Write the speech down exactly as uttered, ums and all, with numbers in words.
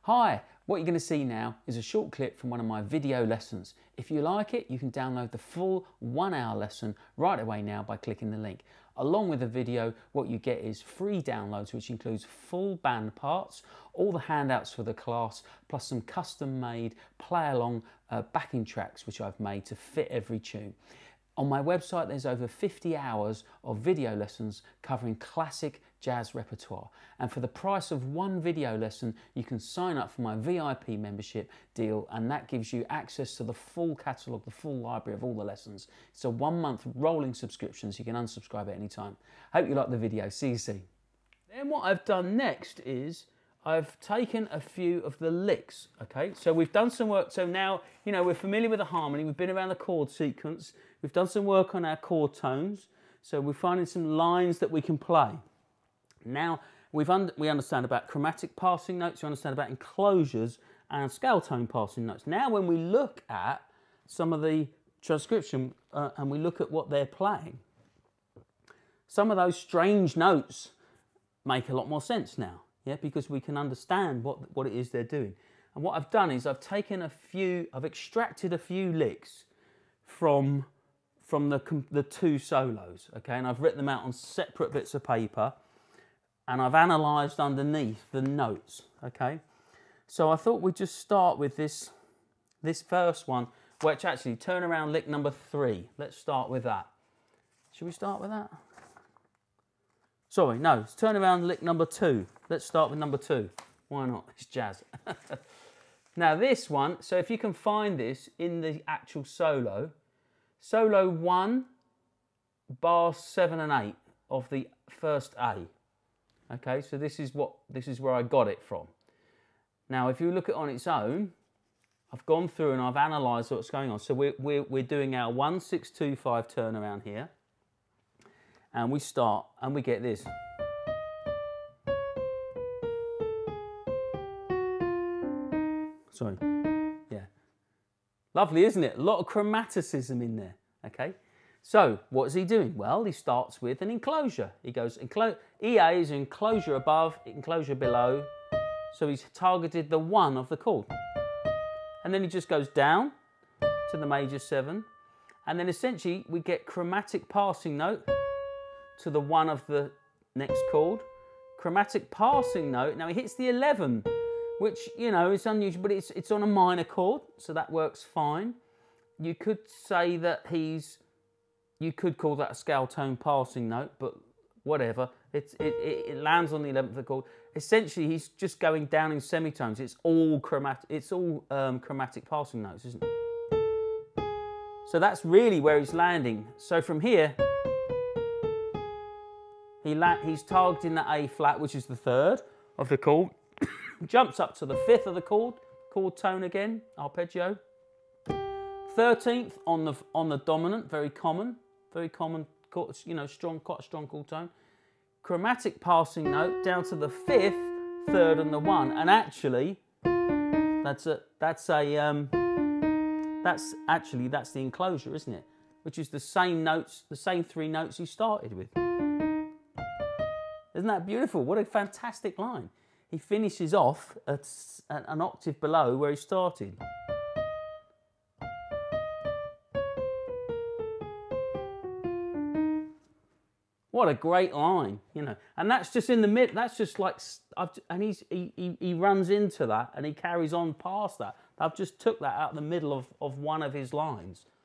Hi, what you're going to see now is a short clip from one of my video lessons. If you like it, you can download the full one hour lesson right away now by clicking the link. Along with the video, what you get is free downloads, which includes full band parts, all the handouts for the class, plus some custom made play along uh, backing tracks which I've made to fit every tune. On my website, there's over fifty hours of video lessons covering classic jazz repertoire. And for the price of one video lesson, you can sign up for my V I P membership deal, and that gives you access to the full catalogue, the full library of all the lessons. It's a one month rolling subscription, so you can unsubscribe at any time. Hope you like the video. See you soon. Then what I've done next is I've taken a few of the licks, okay? So we've done some work, so now, you know, we're familiar with the harmony, we've been around the chord sequence, we've done some work on our chord tones, so we're finding some lines that we can play. Now, we've un we understand about chromatic passing notes, we understand about enclosures and scale tone passing notes. Now when we look at some of the transcription uh, and we look at what they're playing, some of those strange notes make a lot more sense now. Yeah, because we can understand what, what it is they're doing. And what I've done is I've taken a few, I've extracted a few licks from, from the, the two solos, okay? And I've written them out on separate bits of paper, and I've analysed underneath the notes, okay? So I thought we'd just start with this, this first one, which actually, turn around lick number three. Let's start with that. Should we start with that? Sorry, no, it's turn around lick number two. Let's start with number two. Why not? It's jazz. Now this one, so if you can find this in the actual solo, solo one, bars seven and eight of the first A. Okay, so this is what this is where I got it from. Now if you look at it on its own, I've gone through and I've analysed what's going on. So we're, we're, we're doing our one, six, two, five turnaround here. And we start and we get this. Sorry, yeah. Lovely, isn't it? A lot of chromaticism in there, okay? So, what is he doing? Well, he starts with an enclosure. He goes, enclo E A is enclosure above, enclosure below. So he's targeted the one of the chord. And then he just goes down to the major seven. And then essentially we get chromatic passing note to the one of the next chord, chromatic passing note. Now he hits the eleven, which, you know, is unusual, but it's, it's on a minor chord, so that works fine. You could say that he's, you could call that a scale tone passing note, but whatever. It's, it, it, it lands on the eleventh of the chord. Essentially, he's just going down in semitones. It's all chromatic, it's all um, chromatic passing notes, isn't it? So that's really where he's landing. So from here, He he's targeting the A flat, which is the third of the chord, jumps up to the fifth of the chord, chord tone again, arpeggio. thirteenth on the on the dominant, very common, very common, you know, strong, quite a strong chord tone. Chromatic passing note down to the fifth, third, and the one, and actually, that's a that's a um, that's actually that's the enclosure, isn't it? Which is the same notes, the same three notes he started with. Isn't that beautiful? What a fantastic line. He finishes off at an octave below where he started. What a great line, you know. And that's just in the mid, that's just like, I've, and he's, he, he, he runs into that and he carries on past that. I've just took that out of the middle of, of one of his lines.